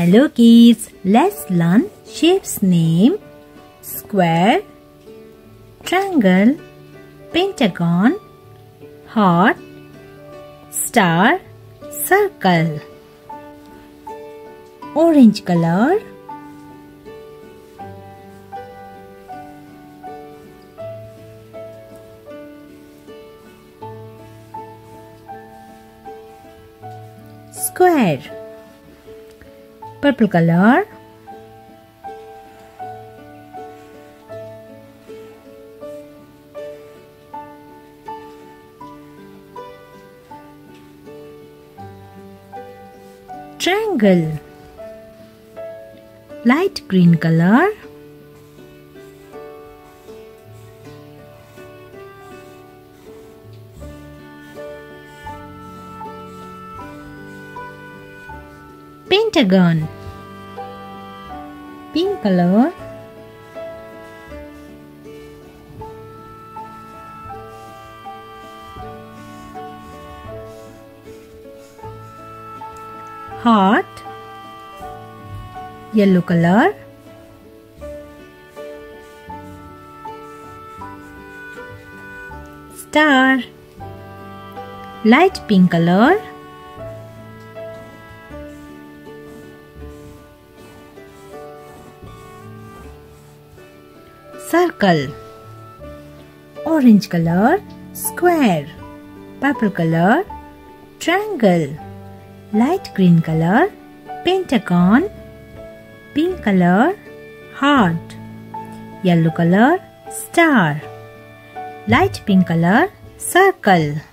Hello kids, let's learn shapes name square, triangle, pentagon, heart, star, circle. Orange color, square. Purple color, triangle. Light green color, pentagon. Pink color, heart. Yellow color, star. Light pink color, circle. Orange color, square. Purple color, triangle. Light green color, pentagon. Pink color, heart. Yellow color, star. Light pink color, circle.